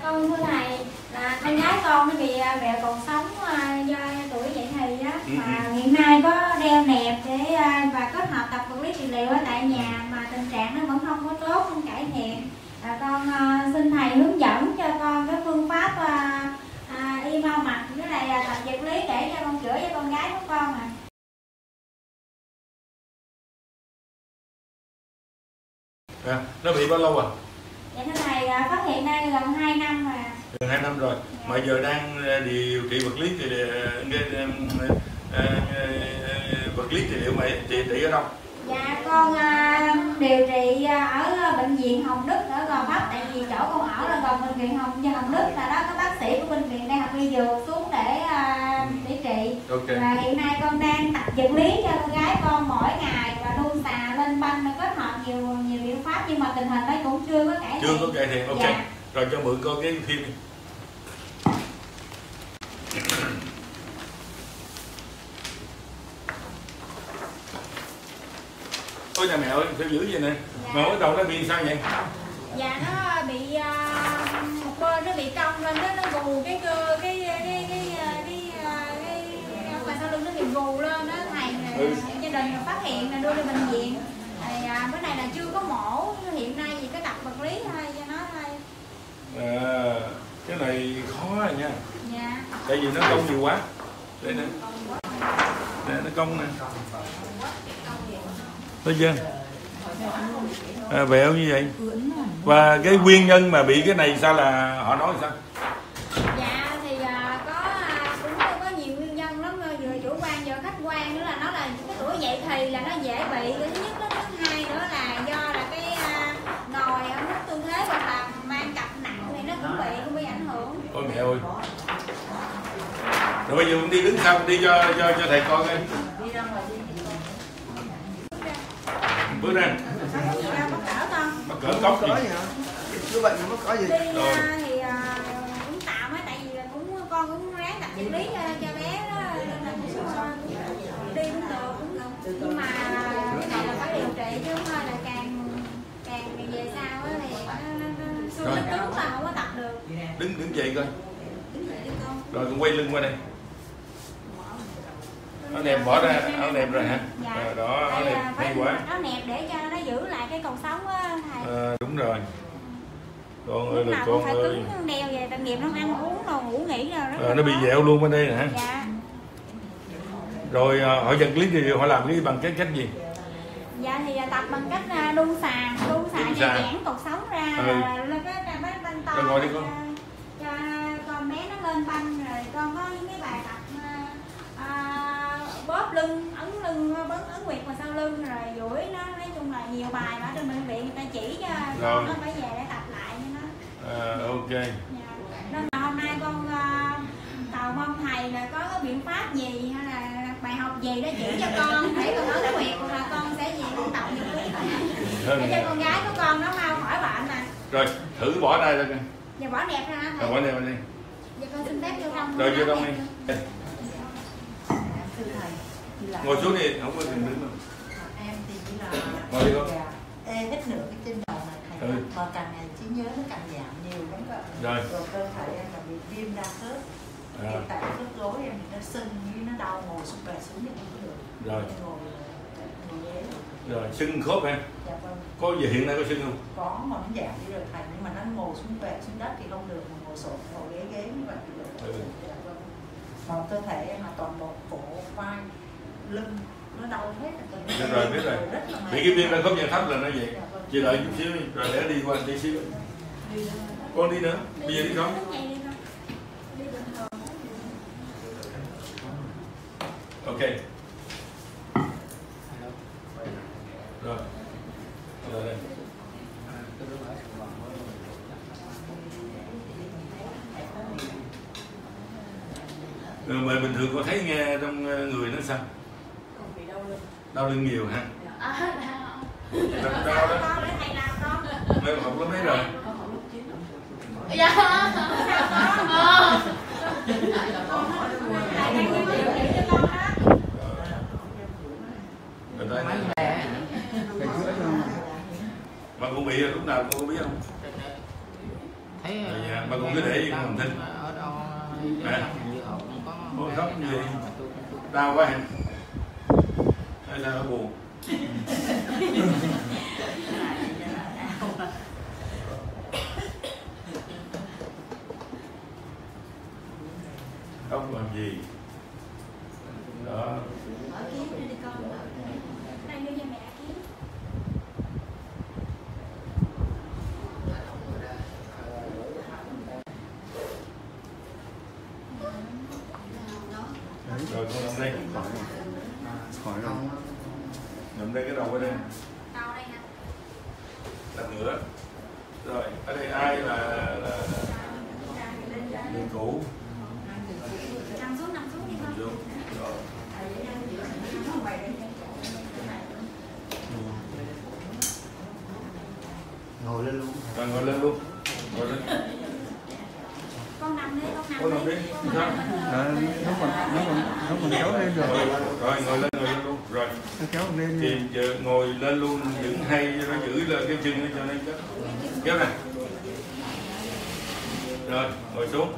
Con thưa thầy, là con gái con nó bị mẹ còn sống do tuổi dậy thì á, mà hiện nay có đeo nẹp để và kết hợp tập vật lý trị liệu ở tại nhà mà tình trạng nó vẫn không có tốt, không cải thiện. Con xin thầy hướng dẫn cho con cái phương pháp y mau mạch với lại tập vật lý để cho con chữa cho con gái của con ạ. Nó bị bao lâu rồi? Dạ thưa thầy, phát hiện đây gần 2 năm rồi. Gần 2 năm rồi. Dạ. Mà giờ đang điều trị vật lý thì vật lý trị liệu mà trị ở đâu? Dạ con điều trị ở bệnh viện Hồng Đức ở Gò Vấp, tại vì chỗ con ở là gần bệnh viện Hồng Đức, là đó có bác sĩ của bệnh viện Đại học Y Dược xuống để trị. Okay. Và hiện nay con đang tập vật lý cho con gái con mỗi ngày và đun xà lên banh, kết hợp nhiều biện pháp, nhưng mà tình hình nó cũng chưa có cải thiện. Chưa có cải thiện, ok. Dạ. Rồi cho mượn coi cái phim đi. Ôi nhà mẹ ơi, sao dữ vậy nè? Dạ. Mà ở đầu nó bị sao vậy? Dạ nó bị một bên nó bị cong lên, nó gù cái cơ và sau lưng nó bị gù lên đó thầy. Gia đình phát hiện là đưa đi bệnh viện. Bữa này là chưa có mổ, hiện nay thì cái tập vật lý thôi cho nó thôi. Cái này khó rồi nha. Dạ. Tại vì nó cong nhiều quá. Đây nè. Nè nó cong nè. Thấy chưa? Vẹo như vậy. Và cái nguyên nhân mà bị cái này sao là họ nói sao? Dạ thì cũng có nhiều nguyên nhân lắm, vừa chủ quan vừa khách quan, nữa là nó là cái tuổi dậy thì là nó dễ bị. Cái thứ nhất, cái thứ hai nữa là do là cái ngồi ở mức tư thế hoặc là mang cặp nặng thì nó cũng bị ảnh hưởng. Ôi mẹ ơi. Rồi bây giờ mình đi đứng sau, đi cho thầy coi coi. Bước ra. Mắc cỡ cốc gì? Cứ bệnh nó có gì? Đi thì cũng tạm á, tại vì con cũng ráng tập vật lý cho bé đó, nên là cũng đi cũng được, nhưng mà cái này là phải điều trị chứ không thôi là càng về sau á thì xương nó cứng là không có tập được. Đứng dậy coi. Rồi con quay lưng qua đây. Nó nẹp bỏ ra, áo nẹp rồi hả? Dạ. Rồi đó, áo nẹp hay quá. Nó nẹp để cho nó giữ lại cái cột sống á thầy. Đúng rồi. Con ơi là con phải ơi. cứng đeo về, tội nghiệp nó ăn uống rồi ngủ nghỉ rồi. Nó bị dẹo luôn bên đây hả? Dạ. Rồi họ vật lý thì họ làm cái bằng cách gì? Dạ thì tập bằng cách đun xà giãn cột sống ra, lên cái banh to. Rồi ngồi đi con. Cho con bé nó lên banh, rồi con có những cái bài tập bóp lưng, ấn lưng, ấn nguyệt vào sau lưng, rồi duỗi nó, nói chung là nhiều bài mà trên bệnh viện người ta chỉ cho nó phải về để tập lại cho nó. Ok. Dạ. Nên là hôm nay con cầu mong thầy là có cái biện pháp gì hay là bài học gì đó chỉ cho con để con ấn nguyệt, là con sẽ về con tập vật lý để cho con gái của con nó mau khỏi bệnh nè. Rồi thử bỏ ra coi. Dạ bỏ nẹp ra hả thầy? Bỏ nẹp ra đi. Dạ con xin phép vô trong. Rồi vô trong đi. Ngồi xuống đi, không có đừng đứng đâu. Em thì chỉ là ngồi đi con. ít nữa cái trên đầu này thầy, mà càng ngày trí nhớ nó càng giảm nhiều lắm rồi. Rồi cơ thể em là bị viêm đa khớp. Hiện tại khớp gối em thì nó sưng như nó đau, ngồi xuống bè xuống thì không có được. Rồi. Ngồi ghế. Rồi sưng khớp ha. Dạ vâng. Có gì hiện nay có sưng không? Có mà nó giảm đi rồi thầy, nhưng mà nó ngồi xuống bè xuống đất thì không được, mà ngồi sổ ngồi ghế như vậy thì được. Dạ vâng. Mà cơ thể em là toàn bộ cổ, vai, lưng nó đau hết. Biết rồi, biết rồi. Vì cái viêm đang khớp dạng thấp là nó vậy. Chị đợi chút xíu rồi để đi qua đi xíu. Con đi nữa, bây giờ đi không? Ok. Rồi. Rồi đây. Mà bình thường có thấy nghe trong người nó sao? Đau lưng nhiều hả? Đau đó. Em học lớp mấy rồi? Dạ. Người ta mà con bị lúc nào con có biết không? thấy mà cũng cứ để yên mình thinh ở đâu ôi khóc gì đau quá hả hay là nó buồn khóc làm gì đó Ở kiếm đi con. Đây đưa cho mẹ kiếm. rồi con nằm đây khỏi rồi. nằm đây cái đầu ở đây Đầu đây nè. lần nữa rồi ở đây ai là người cũ Nằm xuống đi con. rồi Ngồi lên luôn. rồi ngồi lên luôn ngồi lên Con nằm đi, con nằm đi sao Nó còn kéo lên rồi. rồi ngồi lên luôn rồi Nó kéo lên. thì giờ ngồi lên luôn những hay nó giữ lên cái chân nó cho nên đó kéo này rồi ngồi xuống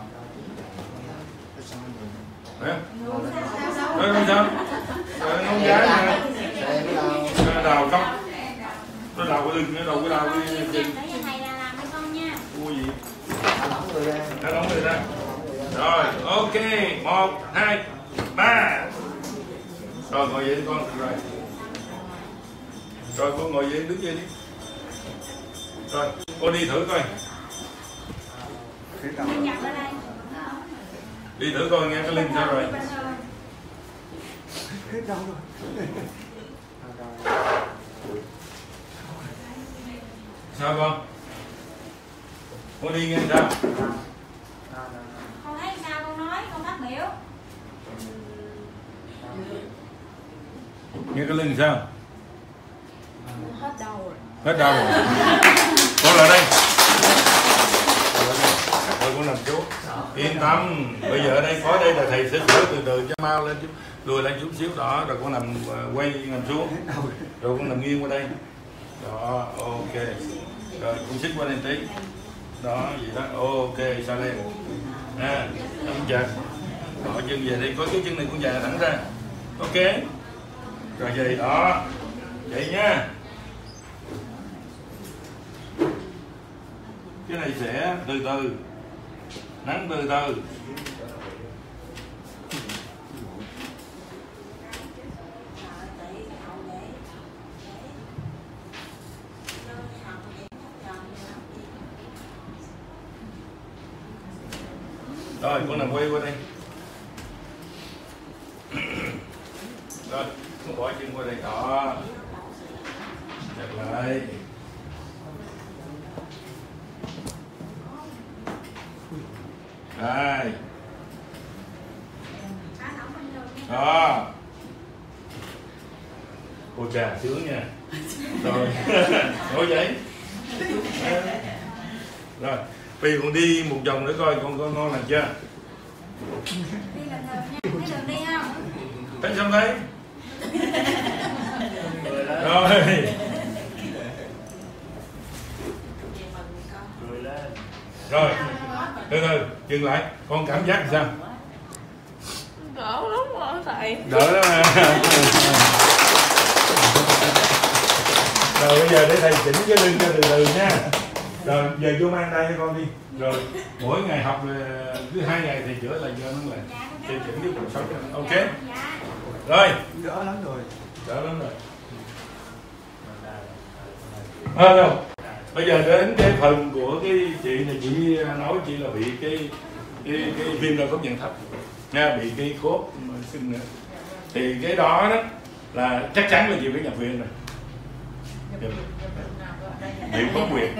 đấy rồi làm sao rồi nó không giá nè nó đào không nó đào cái lưng nó đầu cái đào cái chân Để cho thầy ra làm cho con nha. mua gì Nó nóng người ra. nó đóng người ra rồi ok 1 2 3 rồi ngồi dậy đi con rồi con ngồi dậy đứng dậy đi rồi con đi thử coi Đi nhập ở đây. đi thử coi nghe cái lưng sao rồi Hết đau rồi. sao con đi nghe sao Con thấy sao con nói, con phát biểu. nghe cái lưng sao Hết đầu rồi. hết đau rồi con lại đây rồi con nằm xuống yên tâm bây giờ ở đây có đây là thầy sẽ sửa từ từ cho mau lên chút lùi lại chút xíu đó rồi con nằm quay nằm xuống rồi con nằm nghiêng qua đây đó ok rồi con xích qua đây tí đó vậy đó ok sao lên chân chặt bỏ chân về đi có cái chân này con dài thẳng ra ok rồi vậy đó vậy nha cái này sẽ từ từ nắng từ từ rồi con nằm quay qua đây rồi con bỏ chân qua đây đó chặt lại đây đó cô trà sướng nha rồi ngồi dậy rồi bây giờ con đi một vòng nữa coi con ngon làm chưa Đi lần đầu nha. Thấy đường đi không? thấy xong thấy rồi rồi từ từ dừng lại con cảm giác sao đỡ lắm rồi thầy. đỡ đó mà rồi bây giờ để thầy chỉnh cái lưng cho từ từ nha rồi về vô mang tay cho con đi rồi mỗi ngày học cứ 2 ngày thì chữa là do nó là thì chỉnh cái cuộc sống cho ok rồi Đỡ lắm rồi. đỡ lắm rồi đâu bây giờ đến cái phần của cái chị này chị nói chị là bị cái viêm đa khớp dạng thấp nha bị cái khớp sưng nữa thì cái đó đó là chắc chắn là chị phải nhập viện rồi bị bất quyền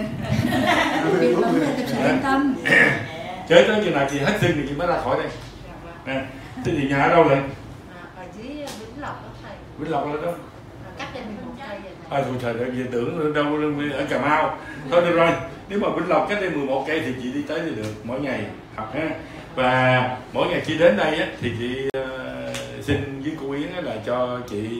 Yên tâm. chơi tới chừng nào chị hết sưng thì chị mới ra khỏi đây nè thế thì nhà ở đâu vậy Ở dưới Vĩnh Lộc đó thầy. Vĩnh Lộc là đó Cách đây 11 cây rồi. thôi trời ơi về tưởng đâu ở Cà Mau thôi được rồi nếu mà Vĩnh Lộc cách đây 11 cây thì chị đi tới thì được mỗi ngày học ha và mỗi ngày chị đến đây á, thì chị xin với cô Yến á, là cho chị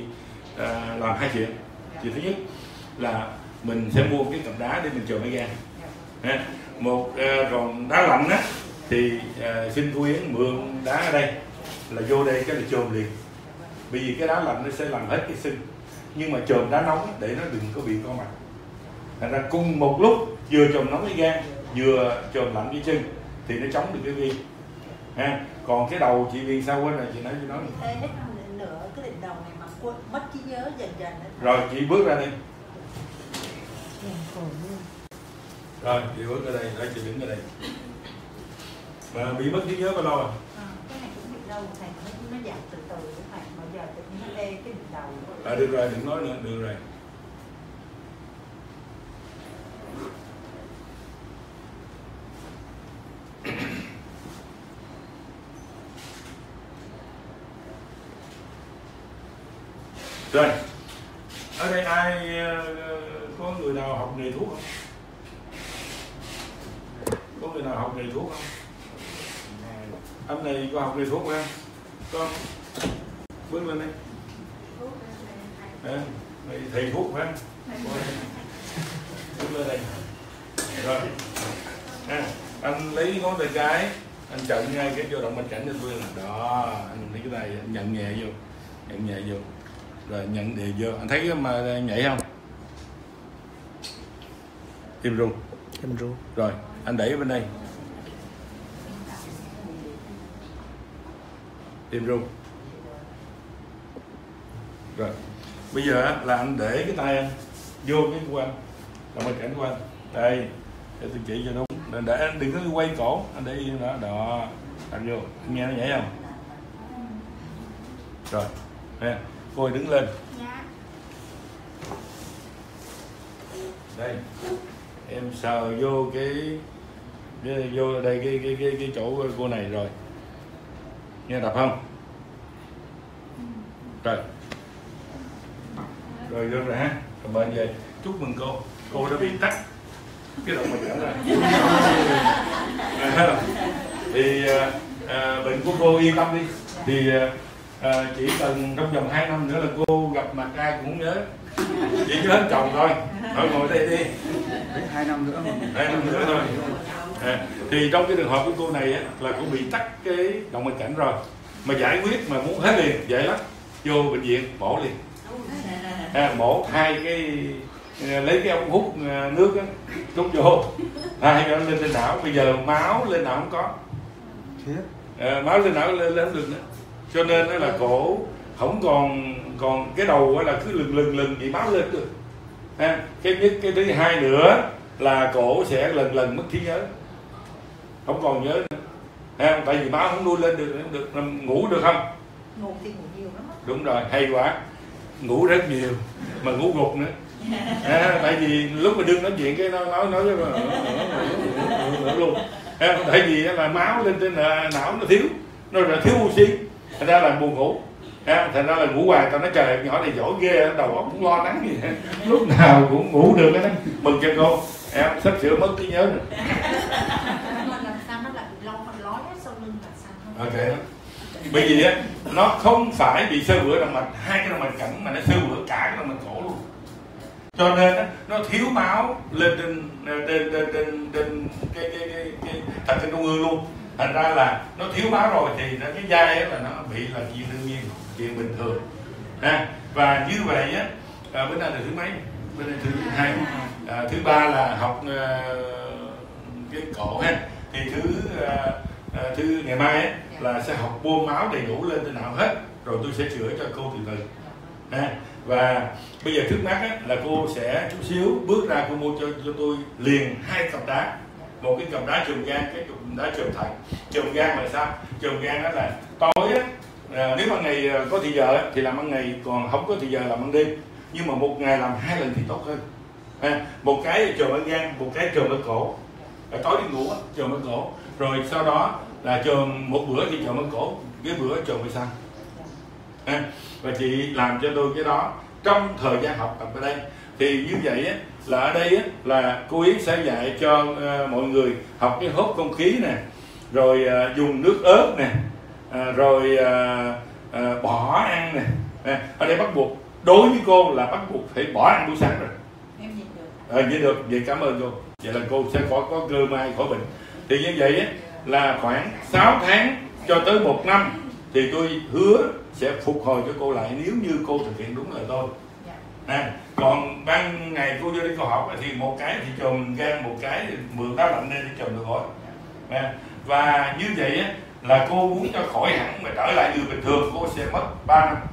làm 2 chuyện. Chuyện thứ nhất là mình sẽ mua cái cặp đá để mình chờ máy gan Còn đá lạnh á thì xin cô Yến mượn đá ở đây, là vô đây cái là chồm liền, bởi vì cái đá lạnh nó sẽ làm hết cái sưng, nhưng mà chồm đá nóng để nó đừng có bị co mặt. Thành ra cùng một lúc vừa chồm nóng cái gan vừa chồm lạnh cái chân thì nó chống được cái viêm. Còn cái đầu chị Viên sao quên rồi, chị nói Thế hết nửa cái đỉnh đầu này mà quên mất trí nhớ dần dần đó. Rồi chị bước ra đi. Rồi chị bước ra đây, để chị đứng ở đây. Mà bị mất trí nhớ bao lâu rồi? Cái này cũng bị lâu, thầy nó giảm từ từ thầy, mà giờ tự nhiên nó đê cái đỉnh đầu. Được rồi, đừng nói nữa, được rồi. Rồi, ở đây ai có người nào học nghề thuốc không? Có người nào học nghề thuốc không? Anh này có học nghề thuốc không? Con bước lên đây. Thầy thuốc phải không? Bước lên đây. Rồi, anh lấy ngón tay cái, anh chặn ngay cái vô động mạch cảnh cho tôi là đó, anh lấy cái này anh nhận nhẹ vô, rồi nhận đều vô. Anh thấy mà nhảy không? Im ru. Rồi anh đẩy bên đây, im ru. Rồi bây giờ là anh để cái tay anh vô cái của anh, động mạch cảnh của anh đây, để tôi chỉ cho đúng. Để anh đừng có quay cổ, anh để yên đó, đó anh vô, anh nghe nó nhảy không? Rồi nè, cô đứng lên. Đây em sờ vô vô đây cái chỗ cô này rồi, nghe đập không? Rồi vô rồi ha, còn bệnh về chúc mừng cô đã bị tắt cái động mạch cảnh rồi. Thì bệnh của cô yên tâm đi, thì chỉ cần trong vòng 2 năm nữa là cô gặp mặt ai cũng nhớ, chỉ nhớ hết chồng thôi. Thôi ngồi đây đi. 2 năm nữa. 2 năm nữa thôi. Thì trong cái trường hợp của cô này á, là cô bị tắc cái động mạch cảnh rồi, mà giải quyết mà muốn hết liền dễ lắm, vô bệnh viện mổ liền. Mổ 2 cái, lấy cái ống hút nước á, trút vô 2 cái lên trên não. Bây giờ máu lên não không có, máu lên não lên không được nữa, cho nên đó là cổ không còn cái đầu là cứ lừng bị máu lên được. Cái nhất, cái thứ hai nữa là cổ sẽ lần mất trí nhớ, không còn nhớ nữa. Tại vì máu không nuôi lên được, ngủ được không? Ngủ thì ngủ nhiều lắm. Đúng rồi, hay quá, ngủ rất nhiều mà ngủ gục nữa. Tại vì lúc mà đương nói chuyện cái nó nói luôn. Tại vì là máu lên trên não nó thiếu, nó là thiếu oxy, thành ra là buồn ngủ. Thành ra là ngủ hoài, tao nói trời nhỏ này giỏi ghê, đầu óc cũng lo lắng gì, lúc nào cũng ngủ được đó. Mừng cho cô, sắp sửa mất trí nhớ rồi. Làm sao nó lại bị lói sau lưng là sao? Ok. Bởi vì á, nó không phải bị xơ vữa động mạch, 2 cái động mạch cảnh mà nó xơ vữa cả cái động mạch cổ luôn. Cho nên á, nó thiếu máu lên trên cái thần kinh trung ương luôn. Thành ra là nó thiếu máu rồi thì cái dai là nó bị là chuyện đương nhiên, chuyện bình thường. Và như vậy á, bên đây là thứ mấy? Bên đây thứ 2. Thứ 3 là học cái cổ ha. Thì thứ ngày mai á, là sẽ học bơm máu đầy đủ lên trên não hết, rồi tôi sẽ chữa cho cô từ từ. Và bây giờ trước mắt á, là cô sẽ chút xíu bước ra, cô mua cho tôi liền 2 cặp đá, một cái cặp đá chườm gan, cái cặp đá chườm thận. Chườm gan là sao? Chườm gan đó là tối á, nếu ban ngày có thì giờ á, thì làm ban ngày, còn không có thì giờ làm ban đêm, nhưng mà một ngày làm 2 lần thì tốt hơn. Một cái chườm ở gan, một cái chườm ở cổ. Tối đi ngủ á, chườm ở cổ, rồi sau đó là chườm một bữa thì chườm ở cổ, cái bữa chườm ở xăng. Và chị làm cho tôi cái đó trong thời gian học tập ở đây. Thì như vậy á, là ở đây á, là cô Yến sẽ dạy cho mọi người học cái hút không khí nè, rồi dùng nước ớt nè, rồi bỏ ăn nè. Ở đây bắt buộc, đối với cô là bắt buộc phải bỏ ăn buổi sáng rồi. Em nhìn được. Nhìn được, vậy cảm ơn cô. vậy là cô sẽ có cơ may khỏi bệnh. Thì như vậy á, là khoảng 6 tháng cho tới 1 năm thì tôi hứa sẽ phục hồi cho cô lại nếu như cô thực hiện đúng lời tôi. Còn ban ngày cô vô đi cô học thì một cái thì chồm gan, một cái thì mượn đá lạnh lên để chồm được rồi. Và như vậy á, là cô muốn cho khỏi hẳn mà trở lại người bình thường, cô sẽ mất 3 năm.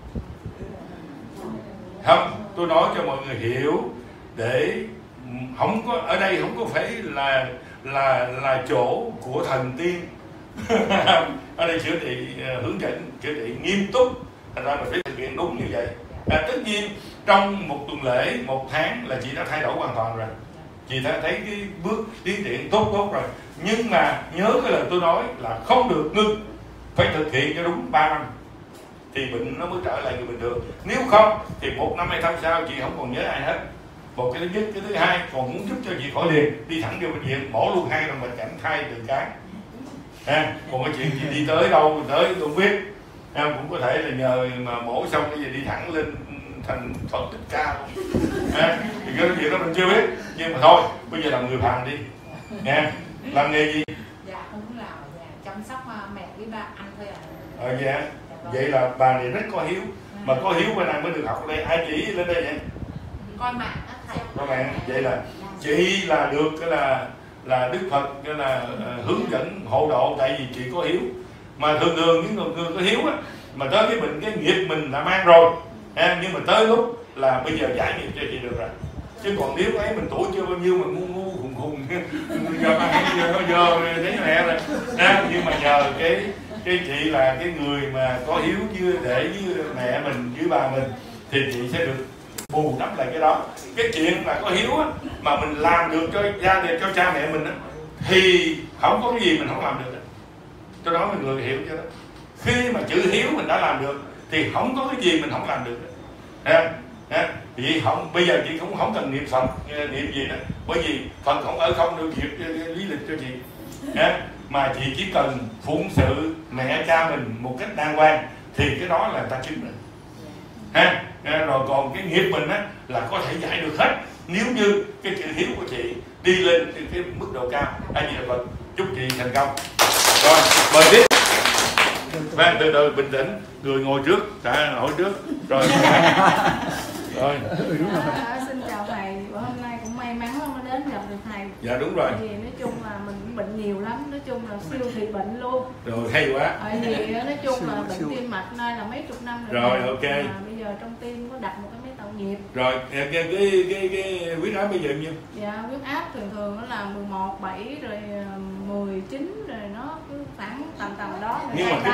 Không, tôi nói cho mọi người hiểu để không có ở đây không có phải là chỗ của thần tiên. Ở đây chữa trị hướng dẫn chữa trị nghiêm túc, thành ra mình phải thực hiện đúng như vậy. Tất nhiên trong một tuần lễ, 1 tháng là chị đã thay đổi hoàn toàn rồi, chị đã thấy cái bước tiến triển tốt rồi. Nhưng mà nhớ cái lời tôi nói là không được ngưng, phải thực hiện cho đúng 3 năm thì bệnh nó mới trở lại người bình thường. Nếu không thì 1 năm 2 năm sau chị không còn nhớ ai hết. Một cái thứ nhất, cái thứ hai còn muốn giúp cho chị khỏi liền, đi thẳng vô bệnh viện mổ luôn 2 lần bệnh cảnh thai từ cái. Còn cái chuyện chị đi tới đâu tới tôi không biết. Cũng có thể là nhờ mà mổ xong cái gì đi thẳng lên thành Phật Thích Ca luôn. Thì cái chuyện đó mình chưa biết, nhưng mà thôi bây giờ làm người phàm đi nha. Làm nghề gì? Dạ không làm, chăm sóc mẹ với ba anh thôi ạ. Dạ. Vậy là bà này rất có hiếu, mà có hiếu bên này mới được học ở đây. Ai chỉ lên đây vậy? Coi mạng á thầy. Coi mạng. Vậy là chị là được cái là Đức Phật cái là hướng dẫn hộ độ, tại vì chị có hiếu. Mà thường những người có hiếu á, mà tới cái bệnh cái nghiệp mình đã mang rồi, nhưng mà tới lúc là bây giờ giải nghiệp cho chị được rồi. Chứ còn nếu ấy mình tuổi chưa bao nhiêu mà ngu khùng giờ thấy mẹ rồi. Nhưng mà nhờ cái chị là cái người mà có hiếu như để với mẹ mình với bà mình thì chị sẽ được bù đắp lại cái đó. Cái chuyện là có hiếu á, mà mình làm được cho gia đình, cho cha mẹ mình á, thì không có cái gì mình không làm được. Tôi nói mọi người hiểu cho đó. Khi mà chữ hiếu mình đã làm được thì không có cái gì mình không làm được. Thì không, bây giờ chị cũng không cần niệm Phật niệm gì đó, bởi vì Phật không ở không đâu duyệt lý lịch cho chị. Mà chị chỉ cần phụng sự mẹ cha mình một cách đàng hoàng thì cái đó là ta chứng minh. Rồi còn cái nghiệp mình á là có thể giải được hết nếu như cái chữ hiếu của chị đi lên cái mức độ cao. Ai gì là Phật, chúc chị thành công. Rồi mời tiếp. Từ từ bình tĩnh, người ngồi trước, hỏi trước rồi. Rồi. Xin chào thầy, hôm nay cũng may mắn mới đến gặp được thầy. Dạ đúng rồi. Vì nói chung là mình cũng bệnh nhiều lắm, nói chung là siêu thị bệnh luôn. Rồi hay quá. Tại vì nói chung là bệnh tim mạch nay là mấy chục năm rồi. Rồi ok. Mà bây giờ trong tim có đặt một cái máy tạo nhịp. Rồi cái huyết áp bây giờ nhiêu? Dạ huyết áp thường nó là 11/7 rồi 19 rồi nó cứ khoảng tầm đó. Nhưng mà cái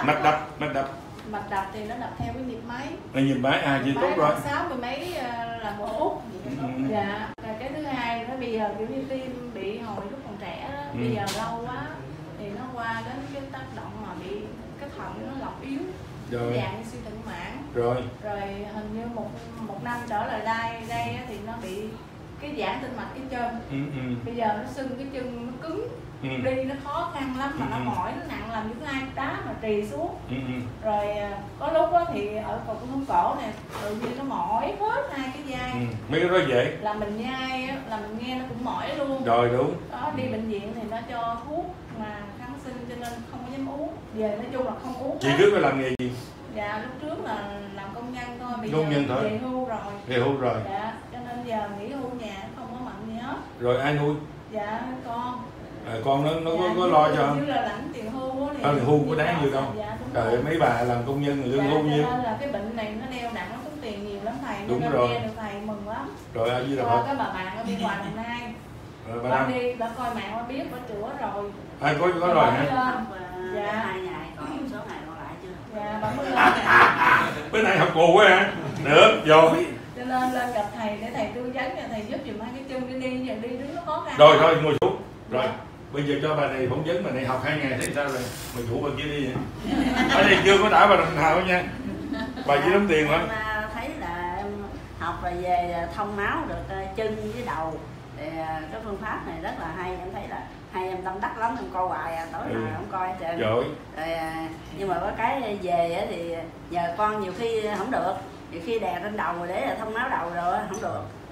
mạch đập thì nó đập theo cái nhịp máy. Nhịp máy gì tốt rồi. 60 mấy là 1 phút. Dạ. Rồi cái thứ hai nó bây giờ kiểu như tim bị hồi lúc còn trẻ đó, bây giờ lâu quá thì nó qua đến cái tác động mà bị cái thận nó lọc yếu. Rồi. Dạng như suy thận mãn. Rồi Hình như một năm trở lại đây thì nó bị cái giãn tĩnh mạch cái chân. Bây giờ nó sưng cái chân nó cứng. Đi nó khó khăn lắm mà nó mỏi, nó nặng, làm những ai đá mà trì xuống. Rồi có lúc đó thì ở cột hông cổ này tự nhiên nó mỏi hết hai cái vai. Mấy cái đó vậy là mình nhai á, là mình nghe nó cũng mỏi luôn. Rồi đúng đó. Đi bệnh viện thì nó cho thuốc mà kháng sinh cho nên không có dám uống. Về nói chung là không uống. Chị trước có làm nghề gì? Dạ lúc trước là làm công nhân thôi, bây công giờ nhân thôi. Về hưu rồi. Dạ cho nên giờ nghỉ hưu nhà không có mạnh gì hết. Rồi ai nuôi? Dạ con. Con nó có lo cho như là lãnh tiền hưu thì hưu có đáng nhiều đâu. Dạ, trời mấy bà làm công nhân lương hưu nhiêu. Nên là cái bệnh này nó đeo nặng, nó tốn tiền nhiều lắm thầy. Đúng nên rồi. nghe được thầy mừng lắm. Rồi ở dưới Coi cái bà bạn ở bên ngoài Đồng Nai. Rồi bà đi bà coi mạng bà biết bà chữa rồi. Ai có rồi hả? Dạ 2 ngày còn số ngày còn lại chưa? Dạ bà mới lên. Bên này học cù quá hả? Được rồi. Cho nên lên gặp thầy để thầy tư vấn cho thầy giúp giùm hai cái chân đi giờ đi đứng nó khó khăn. Rồi thôi ngồi xuống. Rồi bây giờ cho bà này phỏng vấn, bà này học 2 ngày thấy sao rồi? Mày rủ bà kia đi vậy. Ở đây chưa có đã bà đồng nào nha. Bà chỉ đóng tiền hả? Em thấy là em học rồi về thông máu được chân với đầu. Thì cái phương pháp này rất là hay, em thấy là hay, em tâm đắc lắm, em coi hoài tối nào không coi hết trơn. Rồi. Nhưng mà có cái về thì giờ con nhiều khi không được, nhiều khi đè lên đầu rồi để là thông máu đầu rồi không được.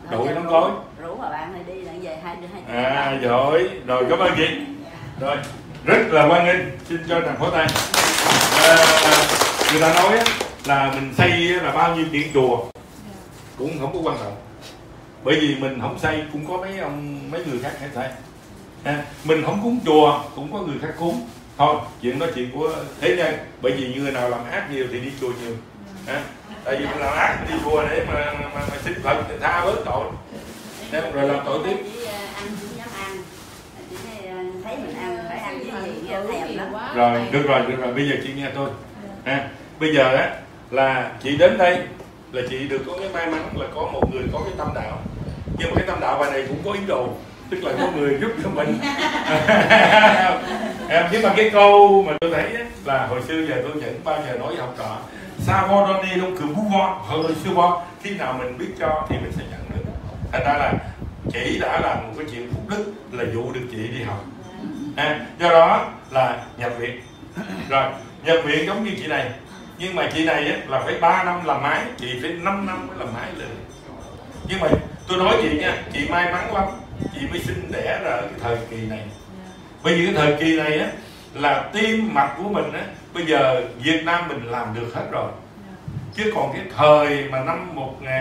đội nón cối. Rủ bà bạn này đi lại về hai Giỏi rồi, cảm ơn chị. Rồi rất là hoan nghênh, xin cho tràng pháo tay. Người ta nói là mình xây là bao nhiêu điện chùa cũng không có quan trọng, bởi vì mình không xây cũng có mấy người khác hay xây. Mình không cúng chùa cũng có người khác cúng. Thôi chuyện đó chuyện của thế nhân, bởi vì người nào làm ác nhiều thì đi chùa nhiều. Tại vì mình làm ác đi chùa để mà xin Phật thì tha bớt tội, rồi làm tội tiếp. Ăn cũng dám ăn, chỉ thấy mình ăn phải ăn cái gì nghe thèm lắm. Rồi được rồi, bây giờ chị nghe tôi. Bây giờ á là chị đến đây là chị được có cái may mắn là có một người có cái tâm đạo, nhưng mà cái tâm đạo bài này cũng có ý đồ, tức là có người giúp cho mình. Nhưng mà cái câu mà tôi thấy là hồi xưa giờ tôi vẫn bao giờ nói với học trò sa vo đo ni đông cường phú vo, hồi xưa vo, khi nào mình biết cho thì mình sẽ nhận được. Thành ra là chị đã làm một cái chuyện phúc đức là dụ được chị đi học. Do đó là nhập viện. Rồi nhập viện giống như chị này, nhưng mà chị này là phải 3 năm làm máy, chị phải 5 năm mới làm máy lên. Nhưng mà tôi nói chị nha, chị may mắn lắm, chị mới sinh đẻ ra ở cái thời kỳ này. Bởi vì cái thời kỳ này á là tim mạch của mình á, bây giờ Việt Nam mình làm được hết rồi. Chứ còn cái thời mà năm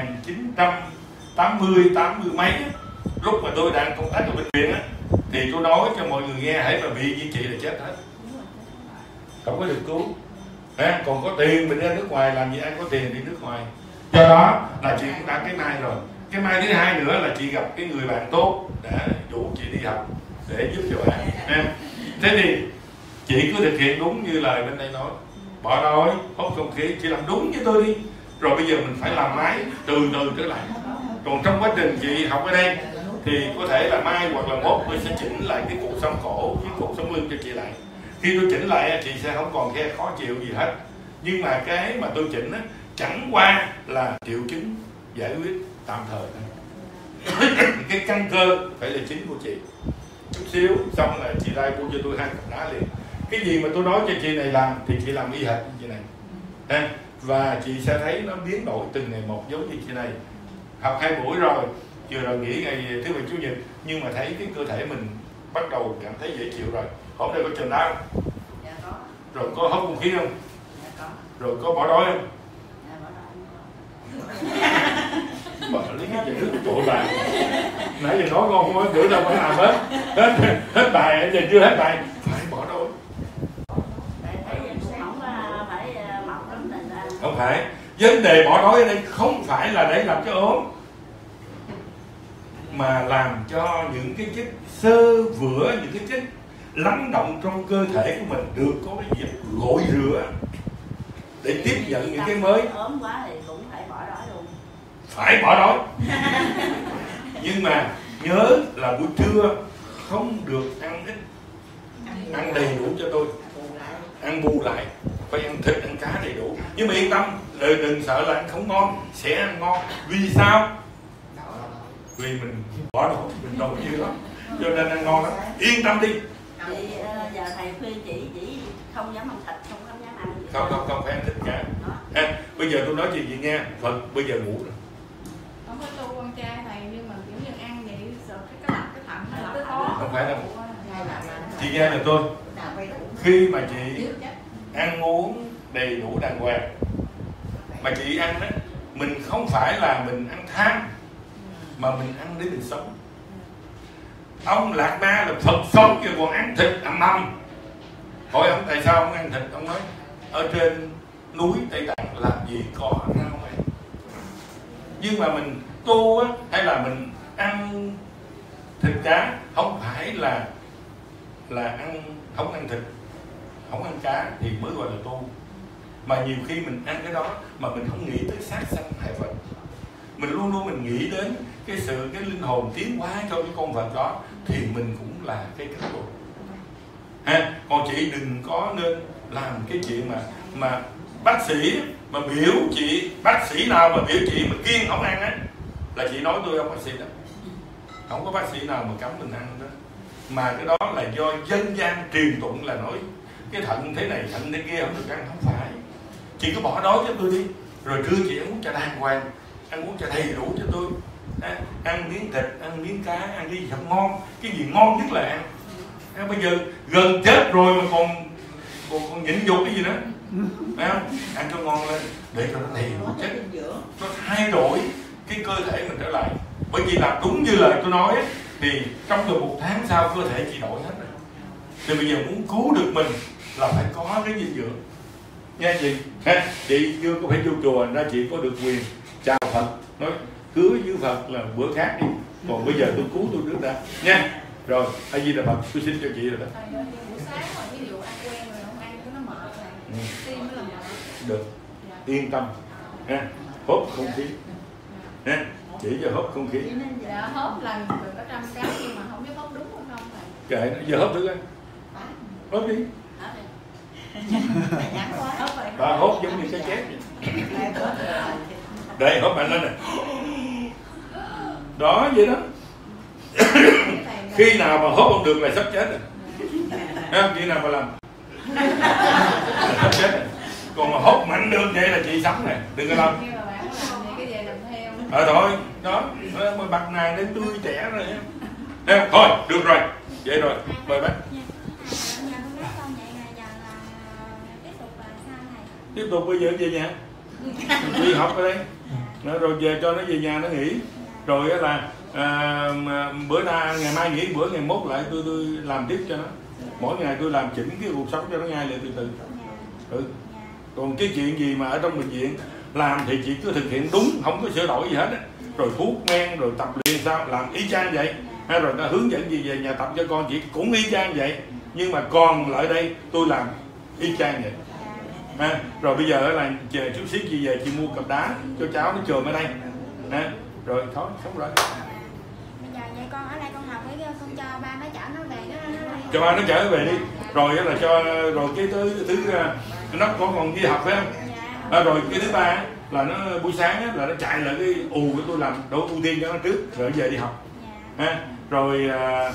1980 mấy á, lúc mà tôi đang công tác ở bệnh viện á, thì tôi nói cho mọi người nghe, hãy mà bị như chị là chết hết, không có được cứu. Còn có tiền mình ra nước ngoài làm gì, ai có tiền đi nước ngoài. Do đó là chị cũng đã cái mai rồi. Cái mai thứ hai nữa là chị gặp cái người bạn tốt đã dụ chị đi học để giúp cho bạn. Thế thì chị cứ thực hiện đúng như lời bên đây nói, bỏ đói hút không khí, chị làm đúng với tôi đi. Rồi bây giờ mình phải làm máy từ từ trở lại. Còn trong quá trình chị học ở đây thì có thể là mai hoặc là mốt tôi sẽ chỉnh lại cái cột sống cổ với cột sống lưng cho chị lại. Khi tôi chỉnh lại chị sẽ không còn nghe khó chịu gì hết. Nhưng mà cái mà tôi chỉnh á, chẳng qua là triệu chứng giải quyết tạm thời. Cái căn cơ phải là chính của chị. Chút xíu xong là chị đây mua cho tôi 2 cặp đá liền. Cái gì mà tôi nói cho chị này làm thì chị làm y hệt như chị này. Và chị sẽ thấy nó biến đổi từng ngày một giống như chị này. Học 2 buổi rồi, vừa rồi nghỉ ngày thứ Bảy Chủ nhật, nhưng mà thấy cái cơ thể mình bắt đầu cảm thấy dễ chịu rồi. Hôm nay có trần đau không? Dạ có. Rồi có hốc không khí không? Dạ có. Rồi có bỏ đói không? Dạ bỏ đói. Bà lấy cái gì nước trội bài. Nãy giờ nói con không bữa đâu phải làm hết bài, giờ chưa hết bài. Phải bỏ đói. Không phải. Vấn đề bỏ đói ở đây không phải là để làm cho ốm, mà làm cho những cái chất xơ vữa, những cái chất lắng động trong cơ thể của mình được có cái việc gội rửa để tiếp nhận những cái mới. Ốm quá thì cũng phải bỏ đói luôn. Phải bỏ đói. Nhưng mà nhớ là buổi trưa không được ăn ít, ăn đầy đủ cho tôi, ăn bù lại, phải ăn thịt, ăn cá đầy đủ. Nhưng mà yên tâm, đừng sợ là ăn không ngon, sẽ ăn ngon. Vì sao? Vì mình bỏ đói, mình đầu dư lắm, cho nên ăn ngon lắm. Yên tâm đi. Chị giờ thầy khuyên chị không dám ăn thịt, không dám ăn gì. Không phải ăn thịt cả. Bây giờ tôi nói chuyện gì nghe, Phật bây giờ ngủ rồi. Không có tu con trai thầy, nhưng mà kiểu như ăn vậy sợ cái thận nó khó. Không phải đâu. Chị nghe là tôi. Khi mà chị ăn uống đầy đủ đàng hoàng, mà chị ăn đó, mình không phải là mình ăn tham, mà mình ăn để mình sống. Ông Lạc Ma là Phật sống kìa, còn ăn thịt ầm ầm. Hỏi ông tại sao ông ăn thịt, ông nói ở trên núi Tây Tạng làm gì có rau này. Nhưng mà mình tu á, hay là mình ăn thịt cá, không phải là ăn không ăn thịt, không ăn cá thì mới gọi là tu. Mà nhiều khi mình ăn cái đó mà mình không nghĩ tới sát sanh hại vật, mình luôn luôn mình nghĩ đến cái linh hồn tiến hóa cho cái con vật đó, thì mình cũng là cái cấp độ. Còn chị đừng có nên làm cái chuyện mà bác sĩ mà biểu chị, bác sĩ nào mà biểu chị mà kiêng không ăn á, là chị nói tôi không bác sĩ đâu, không có bác sĩ nào mà cấm mình ăn đó. Mà cái đó là do dân gian truyền tụng là nói cái thận thế này, thận thế kia không được ăn. Không phải. Chị cứ bỏ đói cho tôi đi, rồi trưa chị ăn uống cho đàng hoàng, ăn uống cho đầy đủ cho tôi. ăn miếng thịt, ăn miếng cá, ăn cái gì không ngon, cái gì ngon nhất là ăn. Bây giờ gần chết rồi mà còn nhịn dục cái gì nữa, phải không? Ăn cho ngon lên để cho nó đầy đủ chất, nó thay đổi cái cơ thể mình trở lại. Bởi vì làm đúng như lời tôi nói ấy, thì trong vòng 1 tháng sau cơ thể chị đổi hết rồi. Thì bây giờ muốn cứu được mình là phải có cái dinh dưỡng nha chị. Chị chưa có phải vô chùa ra chị có được quyền chào Phật, nói cưới với Phật là bữa khác đi, còn bây giờ tôi cứu tôi trước đã nha. Rồi A Di Đà Phật, tôi xin cho chị rồi đó. Buổi sáng mà ví dụ ăn quen rồi không ăn cho nó mệt này, tim nó là mệt. Được, yên tâm ha, hốt không khí ha, chỉ cho hốt không khí. Dạ hốt lần rồi có 100 cái nhưng mà không biết hốt đúng hay không thầy. Kệ nó, giờ hốt thử coi. Hốt đi. Bà hốt giống như cái chép vậy. Đây hốt mạnh lên nè. Đó vậy đó. Khi nào mà hốt không được là sắp chết rồi. Khi nào mà làm sắp chết rồi. Còn mà hốt mạnh được vậy là chị sống này, đừng có làm. Thôi đó, mà mặt này đến tươi trẻ rồi em. Thôi được rồi, vậy rồi, mời bác. Tiếp tục bây giờ về nhà, đi học ở đây, rồi về cho nó về nhà nó nghỉ, rồi là bữa nay ngày mai nghỉ bữa, ngày mốt lại tôi làm tiếp cho nó. Mỗi ngày tôi làm chỉnh cái cuộc sống cho nó ngay lại từ từ. Còn cái chuyện gì mà ở trong bệnh viện làm thì chị cứ thực hiện đúng, không có sửa đổi gì hết á. Rồi thuốc men, rồi tập luyện sao làm y chang vậy. Rồi ta hướng dẫn gì về nhà tập cho con chị cũng y chang vậy. Nhưng mà còn lại đây tôi làm y chang vậy. Rồi bây giờ là chờ chút xíu chị về chị mua cặp đá cho cháu nó chườm ở đây. Rồi thôi xong rồi. Bây giờ vậy con ở đây con học với con cho ba nó chở nó về đó. Cho ba nó chở về đi. Rồi là cho rồi cái thứ nó còn đi học phải không? Rồi cái thứ ba là nó buổi sáng là nó chạy lại cái của tôi làm đổ ưu tiên cho nó trước rồi về đi học. Rồi